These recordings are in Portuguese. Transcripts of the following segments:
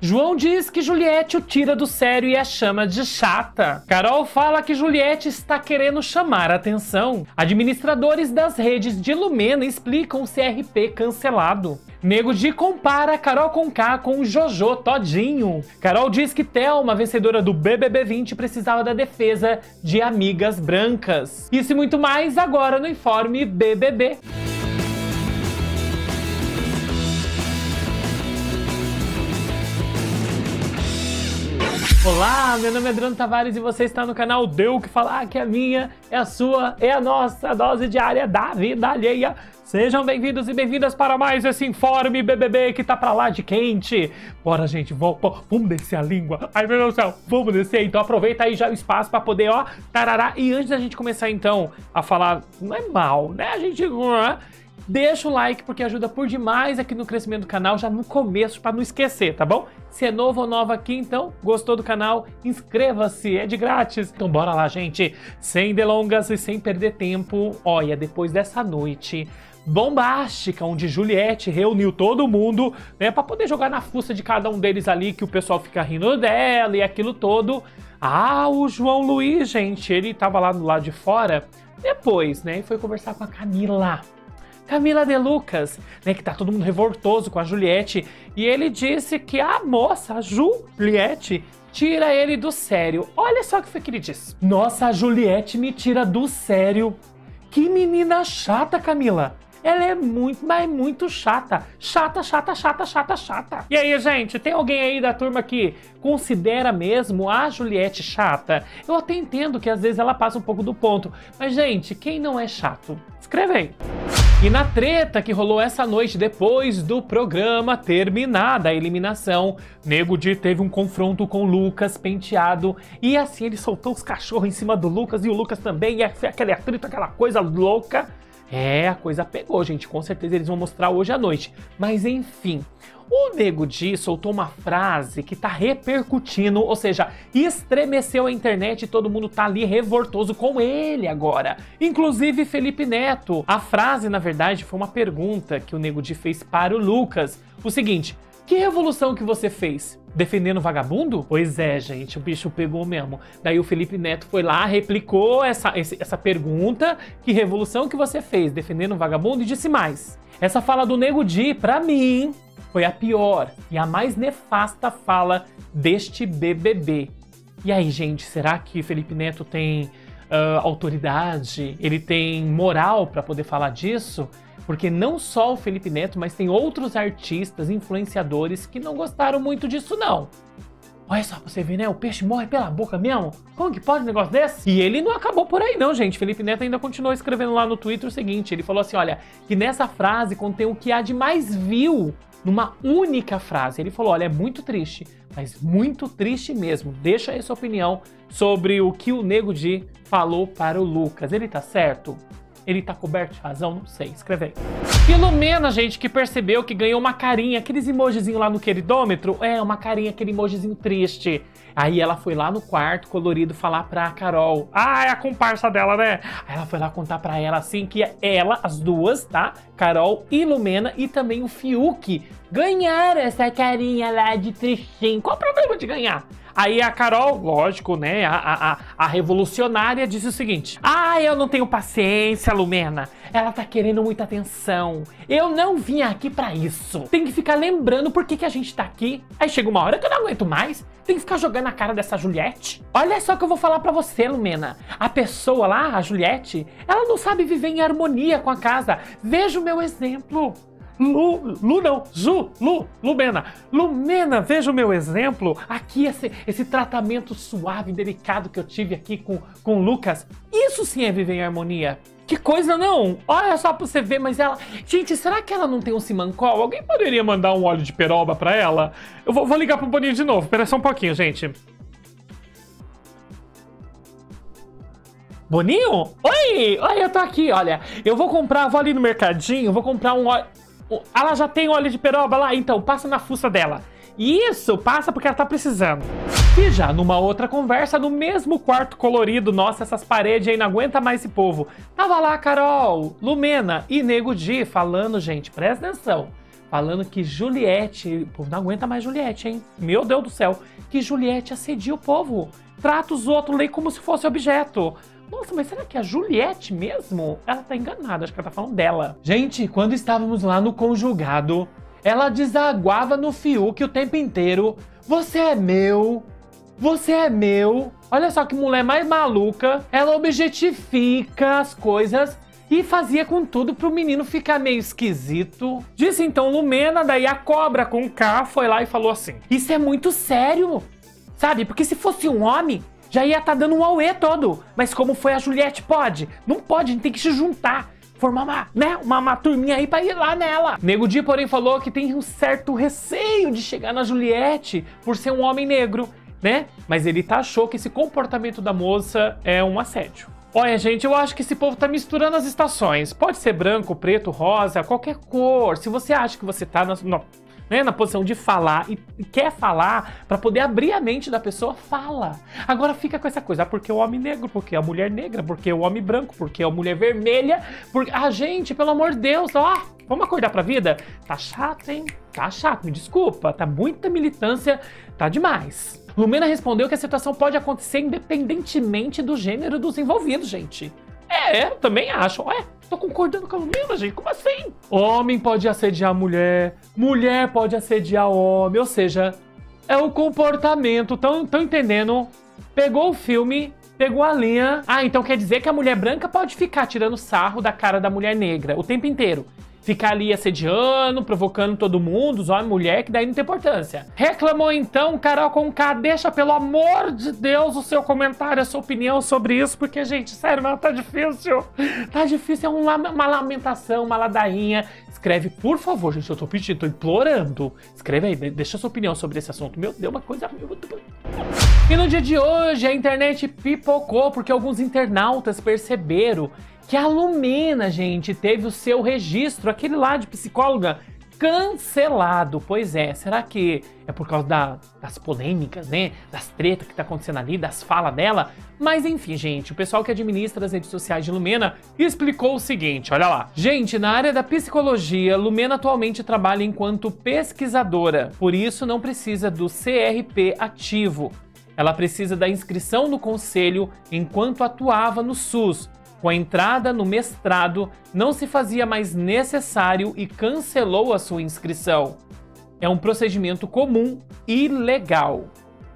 João diz que Juliette o tira do sério e a chama de chata. Carol fala que Juliette está querendo chamar a atenção. Administradores das redes de Lumena explicam o CRP cancelado. Nego Di compara Carol Conká com Jojo Todinho. Carol diz que Thelma, vencedora do BBB 20, precisava da defesa de amigas brancas. Isso e muito mais agora no Informe BBB. Olá, meu nome é Adriano Tavares e você está no canal Deu o que Falar, que a minha, é a sua, é a nossa dose diária da vida alheia. Sejam bem-vindos e bem-vindas para mais esse Informe BBB que tá pra lá de quente. Bora, gente, vamos descer a língua. Ai, meu Deus do céu, vamos descer. Então aproveita aí já o espaço pra poder, ó, tarará. E antes da gente começar, então, a falar, não é mal, né? A gente... Deixa o like porque ajuda por demais aqui no crescimento do canal, já no começo, para não esquecer, tá bom? Se é novo ou nova aqui, então, gostou do canal, inscreva-se, é de grátis. Então bora lá, gente, sem delongas e sem perder tempo. Olha, depois dessa noite bombástica, onde Juliette reuniu todo mundo, né, para poder jogar na fuça de cada um deles ali, que o pessoal fica rindo dela e aquilo todo. Ah, o João Luiz, gente, ele tava lá do lado de fora, depois, né, e foi conversar com a Camila de Lucas, né, que tá todo mundo revoltoso com a Juliette, e ele disse que a moça, a Juliette, tira ele do sério. Olha só o que foi que ele disse. Nossa, a Juliette me tira do sério. Que menina chata, Camila. Ela é muito, mas muito chata. Chata. E aí, gente, tem alguém aí da turma que considera mesmo a Juliette chata? Eu até entendo que às vezes ela passa um pouco do ponto. Mas, gente, quem não é chato? Escreve aí. E na treta que rolou essa noite depois do programa terminar da eliminação, Nego Di teve um confronto com o Lucas Penteado e assim ele soltou os cachorros em cima do Lucas e o Lucas também, e aquele atrito, aquela coisa louca. É, a coisa pegou, gente, com certeza eles vão mostrar hoje à noite. Mas enfim, o Nego Di soltou uma frase que tá repercutindo, ou seja, estremeceu a internet e todo mundo tá ali revoltoso com ele agora. Inclusive Felipe Neto. A frase, na verdade, foi uma pergunta que o Nego Di fez para o Lucas. O seguinte: que revolução que você fez? Defendendo vagabundo? Pois é, gente, o bicho pegou mesmo. Daí o Felipe Neto foi lá, replicou essa pergunta: que revolução que você fez? Defendendo vagabundo? E disse mais: essa fala do Nego Di, pra mim, foi a pior e a mais nefasta fala deste BBB. E aí, gente, será que Felipe Neto tem autoridade? Ele tem moral pra poder falar disso? Porque não só o Felipe Neto, mas tem outros artistas, influenciadores que não gostaram muito disso, não. Olha só pra você ver, né? O peixe morre pela boca mesmo. Como que pode um negócio desse? E ele não acabou por aí não, gente. Felipe Neto ainda continuou escrevendo lá no Twitter o seguinte. Ele falou assim, olha, que nessa frase contém o que há de mais vil numa única frase. Ele falou, olha, é muito triste, mas muito triste mesmo. Deixa aí sua opinião sobre o que o Nego Di falou para o Lucas. Ele tá certo? Ele tá coberto de razão? Não sei, escreve aí. E Lumena, gente, que percebeu que ganhou uma carinha, aqueles emojizinhos lá no queridômetro, uma carinha, aquele emojizinho triste. Aí ela foi lá no quarto colorido falar pra Carol. Ah, é a comparsa dela, né? Aí ela foi lá contar pra ela, assim, que ela, as duas, tá? Carol e Lumena e também o Fiuk ganharam essa carinha lá de tristinho. Qual o problema de ganhar? Aí a Carol, lógico, né, a revolucionária, disse o seguinte: ah, eu não tenho paciência, Lumena. Ela tá querendo muita atenção. Eu não vim aqui pra isso. Tem que ficar lembrando por que a gente tá aqui. Aí chega uma hora que eu não aguento mais. Tem que ficar jogando a cara dessa Juliette. Olha só que eu vou falar pra você, Lumena. A pessoa lá, a Juliette, ela não sabe viver em harmonia com a casa. Veja o meu exemplo. Lumena. Lumena, veja o meu exemplo. Aqui, esse tratamento suave e delicado que eu tive aqui com o Lucas. Isso sim é viver em harmonia. Que coisa, não? Olha só pra você ver, mas ela... Gente, será que ela não tem um simancol? Alguém poderia mandar um óleo de peroba pra ela? Eu vou ligar pro Boninho de novo. Espera só um pouquinho, gente. Boninho? Oi, eu tô aqui, olha. Eu vou ali no mercadinho, vou comprar um óleo... Ela já tem óleo de peroba lá? Então, passa na fuça dela. Isso, passa porque ela tá precisando. E já numa outra conversa, no mesmo quarto colorido, nossa, essas paredes aí não aguenta mais esse povo. Tava lá Carol, Lumena e Nego Di falando, gente, presta atenção. falando que Juliette, o povo não aguenta mais Juliette, hein? Meu Deus do céu, que Juliette assedia o povo, trata os outros ali como se fosse objeto. Nossa, mas será que é a Juliette mesmo? Ela tá enganada, acho que ela tá falando dela. Gente, quando estávamos lá no conjugado, ela desaguava no Fiuk o tempo inteiro. Você é meu, você é meu. Olha só que mulher mais maluca. Ela objetifica as coisas e fazia com tudo pro menino ficar meio esquisito. Disse então Lumena, daí a cobra com K foi lá e falou assim: isso é muito sério, sabe? Porque se fosse um homem, já ia tá dando um auê todo. Mas como foi a Juliette, pode? Não pode, a gente tem que se juntar. Formar uma turminha aí pra ir lá nela. Nego Di, porém, falou que tem um certo receio de chegar na Juliette por ser um homem negro, né? Mas ele achou que esse comportamento da moça é um assédio. Olha, gente, eu acho que esse povo tá misturando as estações. Pode ser branco, preto, rosa, qualquer cor. Se você acha que você tá na posição de falar e quer falar pra poder abrir a mente da pessoa, fala. Agora fica com essa coisa, porque o homem negro, porque a mulher negra, porque o homem branco, porque a mulher vermelha, porque... Ah, gente, pelo amor de Deus, ó, vamos acordar pra vida? Tá chato, hein? Tá chato, me desculpa, tá muita militância, tá demais. Lumena respondeu que a situação pode acontecer independentemente do gênero dos envolvidos, gente. Eu também acho. Ué, tô concordando com a Lumena, gente. Como assim? Homem pode assediar a mulher, mulher pode assediar o homem. Ou seja, é o comportamento. Tão entendendo? Pegou o filme, pegou a linha. Ah, então quer dizer que a mulher branca pode ficar tirando sarro da cara da mulher negra o tempo inteiro. Ficar ali assediando, provocando todo mundo, os homens e mulher, que daí não tem importância. Reclamou então, Carol Conká, deixa pelo amor de Deus o seu comentário, a sua opinião sobre isso, porque, gente, sério, não, tá difícil. Tá difícil, é uma lamentação, uma ladainha. Escreve, por favor, gente, eu tô pedindo, tô implorando. Escreve aí, deixa a sua opinião sobre esse assunto. Meu Deus, uma coisa... E no dia de hoje, a internet pipocou, porque alguns internautas perceberam que a Lumena, gente, teve o seu registro, aquele lá de psicóloga, cancelado. Pois é, será que é por causa das polêmicas, né? Das tretas que tá acontecendo ali, das falas dela? Mas enfim, gente, o pessoal que administra as redes sociais de Lumena explicou o seguinte, olha lá. Gente, na área da psicologia, Lumena atualmente trabalha enquanto pesquisadora, por isso não precisa do CRP ativo. Ela precisa da inscrição no conselho enquanto atuava no SUS. Com a entrada no mestrado, não se fazia mais necessário e cancelou a sua inscrição. É um procedimento comum e legal.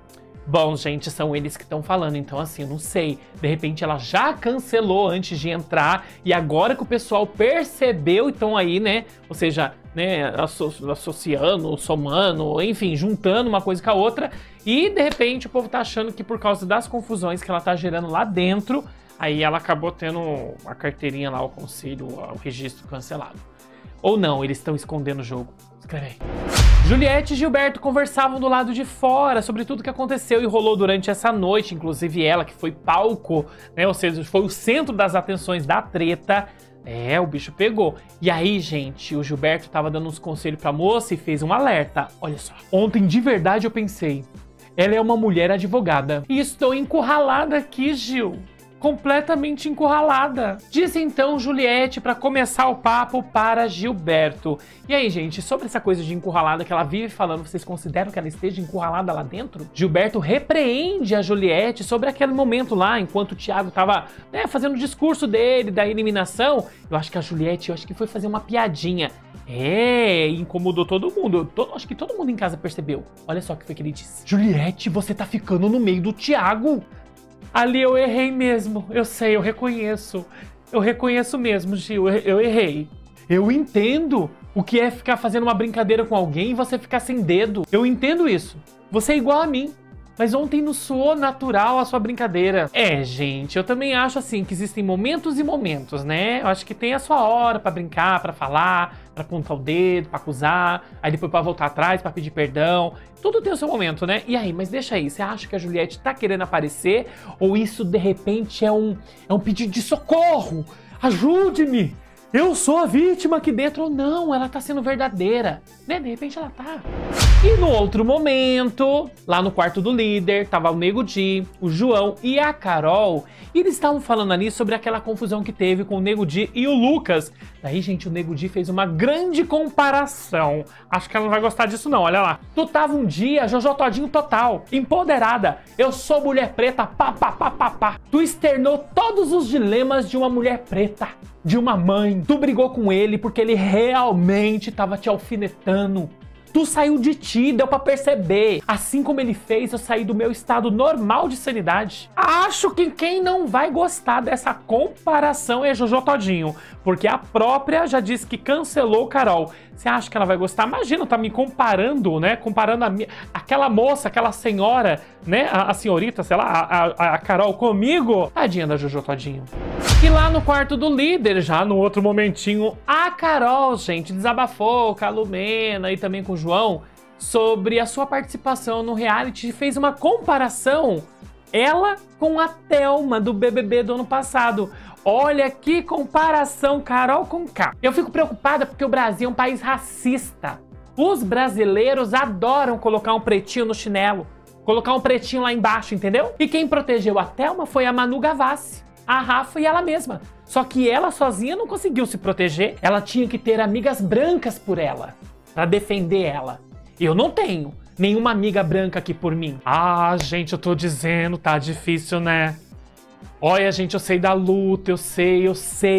Bom, gente, são eles que estão falando, então assim, eu não sei. De repente ela já cancelou antes de entrar e agora que o pessoal percebeu, então aí, né, ou seja, né, associando, somando, enfim, juntando uma coisa com a outra e de repente o povo tá achando que por causa das confusões que ela tá gerando lá dentro, aí ela acabou tendo a carteirinha lá, o conselho, o registro cancelado. Ou não, eles estão escondendo o jogo. Escreve aí. Juliette e Gilberto conversavam do lado de fora sobre tudo que aconteceu e rolou durante essa noite. Inclusive ela, que foi palco, né? Ou seja, foi o centro das atenções da treta. O bicho pegou. E aí, gente, o Gilberto tava dando uns conselhos pra moça e fez um alerta. Olha só. Ontem, de verdade, eu pensei, ela é uma mulher advogada. E estou encurralada aqui, Gil. Completamente encurralada. Disse então Juliette para começar o papo para Gilberto. E aí, gente, sobre essa coisa de encurralada que ela vive falando, vocês consideram que ela esteja encurralada lá dentro? Gilberto repreende a Juliette sobre aquele momento lá, enquanto o Thiago tava, né, fazendo o discurso dele, da eliminação. Eu acho que a Juliette, foi fazer uma piadinha. Incomodou todo mundo. Acho que todo mundo em casa percebeu. Olha só o que foi que ele disse. Juliette, você tá ficando no meio do Thiago. Ali eu errei mesmo, eu sei, eu reconheço. Eu reconheço mesmo, Gil, eu errei. Eu entendo o que é ficar fazendo uma brincadeira com alguém e você ficar sem dedo. Eu entendo isso. Você é igual a mim. Mas ontem não soou natural a sua brincadeira. Gente, eu também acho assim que existem momentos e momentos, né? Eu acho que tem a sua hora pra brincar, pra falar, pra apontar o dedo, pra acusar, aí depois pra voltar atrás, pra pedir perdão. Tudo tem o seu momento, né? E aí, mas deixa aí, você acha que a Juliette tá querendo aparecer? Ou isso, de repente, é um pedido de socorro? Ajude-me! Eu sou a vítima aqui dentro. Ou não, ela tá sendo verdadeira, né? De repente ela tá. E no outro momento, lá no quarto do líder, tava o Nego Di, o João e a Carol. E eles estavam falando ali sobre aquela confusão que teve com o Nego Di e o Lucas. Daí, gente, o Nego Di fez uma grande comparação. Acho que ela não vai gostar disso não, olha lá. Tu tava um dia, Jojo Todinho total, empoderada. Eu sou mulher preta, pá, pá, pá, pá, pá. Tu externou todos os dilemas de uma mulher preta, de uma mãe. Tu brigou com ele porque ele realmente tava te alfinetando. Tu saiu de ti, deu pra perceber. Assim como ele fez, eu saí do meu estado normal de sanidade. Acho que quem não vai gostar dessa comparação é Jojo Todinho, porque a própria já disse que cancelou Carol. Você acha que ela vai gostar? Imagina, tá me comparando, né? Comparando aquela moça, aquela senhora, né? A senhorita, sei lá, a Carol comigo. Tadinha da Jojo Todinho. E lá no quarto do líder, já no outro momentinho, a Carol, gente, desabafou com a Lumena e também com o João sobre a sua participação no reality e fez uma comparação, ela com a Thelma do BBB do ano passado. Olha que comparação, Carol com K. Eu fico preocupada porque o Brasil é um país racista. Os brasileiros adoram colocar um pretinho no chinelo, colocar um pretinho lá embaixo, entendeu? E quem protegeu a Thelma foi a Manu Gavassi, a Rafa e ela mesma. Só que ela sozinha não conseguiu se proteger. Ela tinha que ter amigas brancas por ela, pra defender ela. Eu não tenho nenhuma amiga branca aqui por mim. Ah, gente, eu tô dizendo, tá difícil, né? Olha, gente, eu sei da luta, eu sei.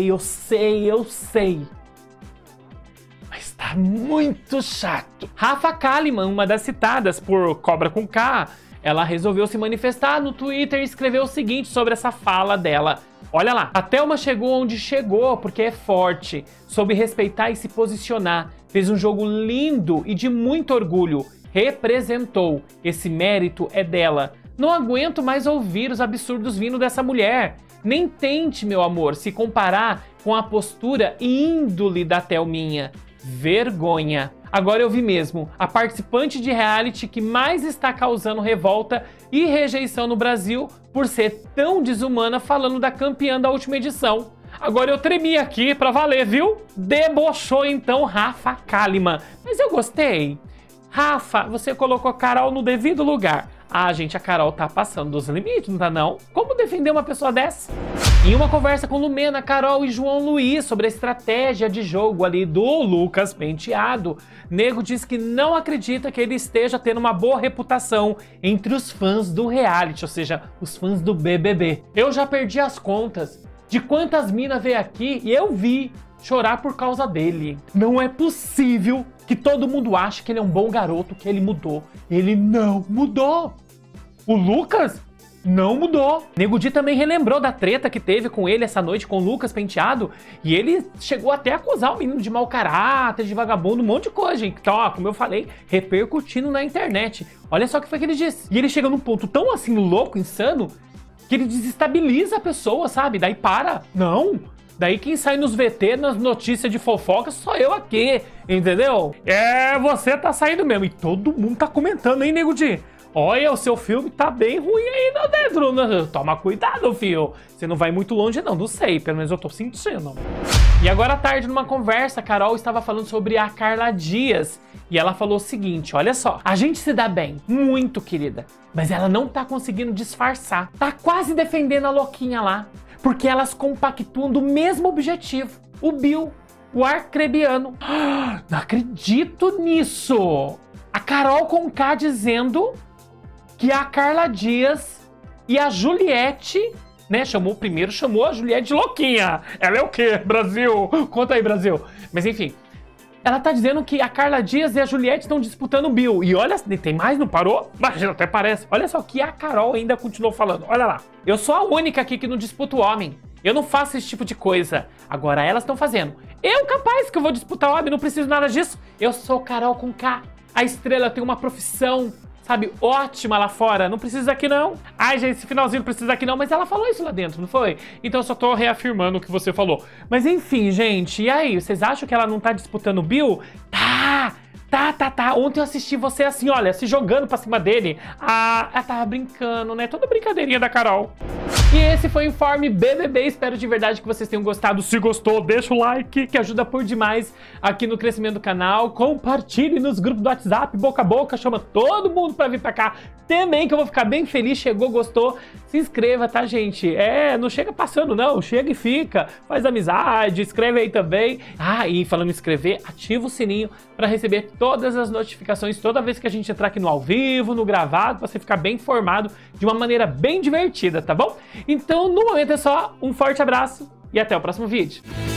Mas tá muito chato. Rafa Kalimann, uma das citadas por Cobra com K, ela resolveu se manifestar no Twitter e escreveu o seguinte sobre essa fala dela. Olha lá. A Thelma chegou onde chegou porque é forte, soube respeitar e se posicionar, fez um jogo lindo e de muito orgulho, representou. Esse mérito é dela. Não aguento mais ouvir os absurdos vindo dessa mulher. Nem tente, meu amor, se comparar com a postura e índole da Thelminha. Vergonha. Agora eu vi mesmo, a participante de reality que mais está causando revolta e rejeição no Brasil por ser tão desumana falando da campeã da última edição. Agora eu tremi aqui pra valer, viu? Debochou então Rafa Kalimann. Mas eu gostei. Rafa, você colocou a Carol no devido lugar. Ah, gente, a Carol tá passando dos limites, não tá não? Como defender uma pessoa dessa? Em uma conversa com Lumena, Carol e João Luiz sobre a estratégia de jogo ali do Lucas Penteado, Nego diz que não acredita que ele esteja tendo uma boa reputação entre os fãs do reality, ou seja, os fãs do BBB. Eu já perdi as contas de quantas minas veio aqui e eu vi chorar por causa dele. Não é possível que todo mundo ache que ele é um bom garoto, que ele mudou. Ele não mudou. O Lucas não mudou. Nego Di também relembrou da treta que teve com ele essa noite com o Lucas Penteado. E ele chegou até a acusar o menino de mau caráter, de vagabundo, um monte de coisa, gente. Então, ó, como eu falei, repercutindo na internet. Olha só o que foi que ele disse. E ele chega num ponto tão assim louco, insano, que ele desestabiliza a pessoa, sabe? Daí para. Não. Daí quem sai nos VT, nas notícias de fofoca, sou eu aqui, entendeu? É, você tá saindo mesmo. E todo mundo tá comentando, hein, Nego Di? Olha, o seu filme tá bem ruim aí lá dentro, né? Toma cuidado, filho. Você não vai muito longe, não. Não sei, pelo menos eu tô sentindo. E agora à tarde, numa conversa, a Carol estava falando sobre a Carla Dias. E ela falou o seguinte, olha só. A gente se dá bem, muito, querida. Mas ela não tá conseguindo disfarçar. Tá quase defendendo a louquinha lá. Porque elas compactuam do mesmo objetivo. O Bill, o arcrebiano. Não acredito nisso! A Carol com K dizendo que a Carla Dias e a Juliette, né? Primeiro chamou a Juliette de louquinha. Ela é o quê, Brasil? Conta aí, Brasil. Mas enfim, ela tá dizendo que a Carla Dias e a Juliette estão disputando o Bill. E olha, tem mais, não parou? Imagina, até parece. Olha só que a Carol ainda continuou falando. Olha lá. Eu sou a única aqui que não disputa o homem. Eu não faço esse tipo de coisa. Agora elas estão fazendo. Eu capaz que eu vou disputar o homem, não preciso nada disso. Eu sou Carol com K. A estrela tem uma profissão, sabe, ótima lá fora. Não precisa aqui não. Ai, gente, esse finalzinho não precisa aqui não. Mas ela falou isso lá dentro, não foi? Então eu só tô reafirmando o que você falou. Mas enfim, gente, e aí? Vocês acham que ela não tá disputando o Bill? Tá. Ontem eu assisti você assim, olha, se jogando pra cima dele. Ah, ela tava brincando, né? Toda brincadeirinha da Carol. E esse foi o Informe BBB, espero de verdade que vocês tenham gostado. Se gostou, deixa o like, que ajuda por demais aqui no crescimento do canal. Compartilhe nos grupos do WhatsApp, boca a boca, chama todo mundo pra vir pra cá também, que eu vou ficar bem feliz. Chegou, gostou, se inscreva, tá, gente? Não chega passando não, chega e fica, faz amizade, escreve aí também. E falando em inscrever, ativa o sininho pra receber todas as notificações toda vez que a gente entrar aqui no ao vivo, no gravado, pra você ficar bem informado de uma maneira bem divertida, tá bom? Então, no momento é só, um forte abraço e até o próximo vídeo.